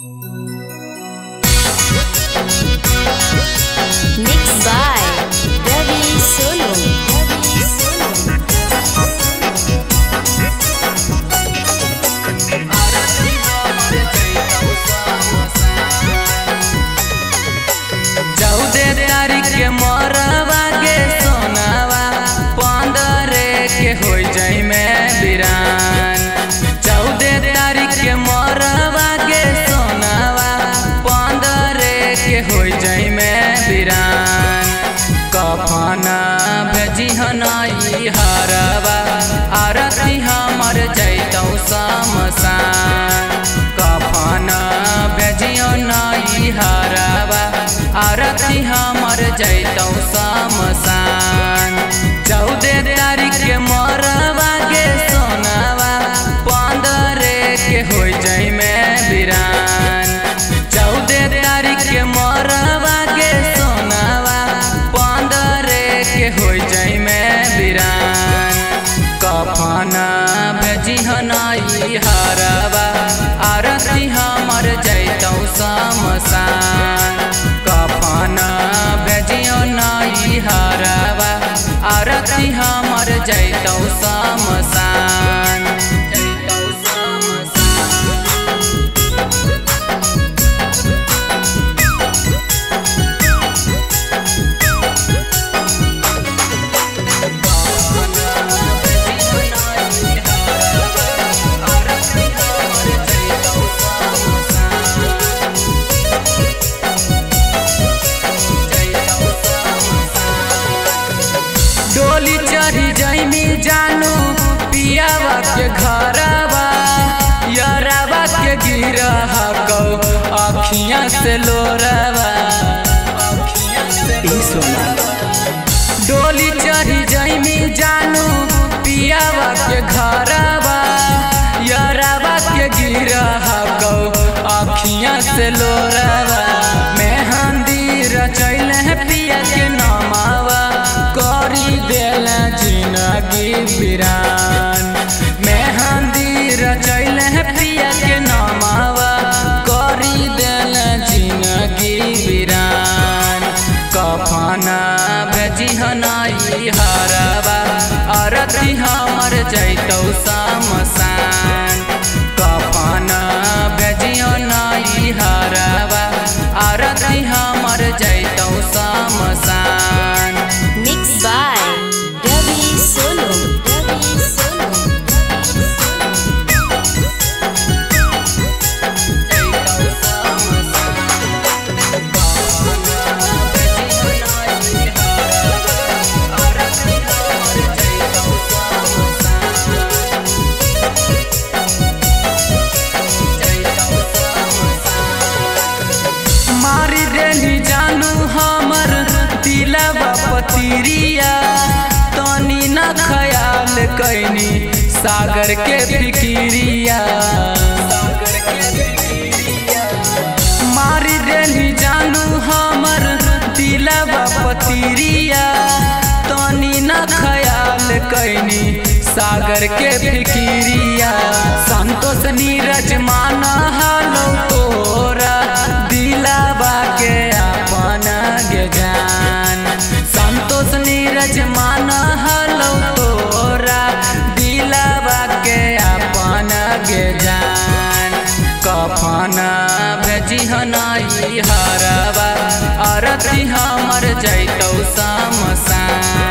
Mixed by Ravi Solo. के मोरवा के सोनावा 15 के हो जाई में बिरान। 14 तारीख के मोरवा के सोनावा 15 के हो जाई में बिरान। कफना भेजी हनाई हरवा आरती हमर जैतौ समसान। कफना भेजी हनाई हरवा आरती हमर जैतौ समसान। 14 तारीख के मोरवा के सोनावा 15 के हो जाई में बिरान। 14 तारीख के मोरवा के सोनावा 15 के हो जाई में बिरान। कफना भेजी हनाई हरवा आरती हमर जैतौ समसान। कफना भेजियो नाई हरवा आरती हमर जैतौ समसान। डोली चढ़ी जाइमी जानू पियावा के घरवा यरवा के गिरहा कौ अखियाँ से लोरवा। डोली चढ़ी जाइमी जानू पियावा के घरवा यरवा के गिरहा कौ अखियाँ से लोरवा। मेहंदी रचैल है पिया के नामावा करी देल जिंदगी बिरान। मेहंदी रचैल है पिया के नामावा करी देल जिंदगी बिरान। कफना भेजी हनाई हरवा आरती हमर जैतौ समसान। कफना भेजियो नाई हरवा आरती हमर जैतौ समसान। Mixed by Ravi Solo. मारी देनी जानू हमर दिलवा पतिरिया तनी न ख्याल कैनी सागर के फिकिरिया। मारी देनी जानू हमर दिलवा पतिरिया तनी न ख्याल कैनी सागर के फिकिरिया। संतोष नीरज माना हालो तोरा दिलवा के अपन गे जान। संतोष नीरज माना हालो तोरा दिलवा के अपन गे जान। कफना भेजी हनाई हरवा आरती हमर जैतौ समसान।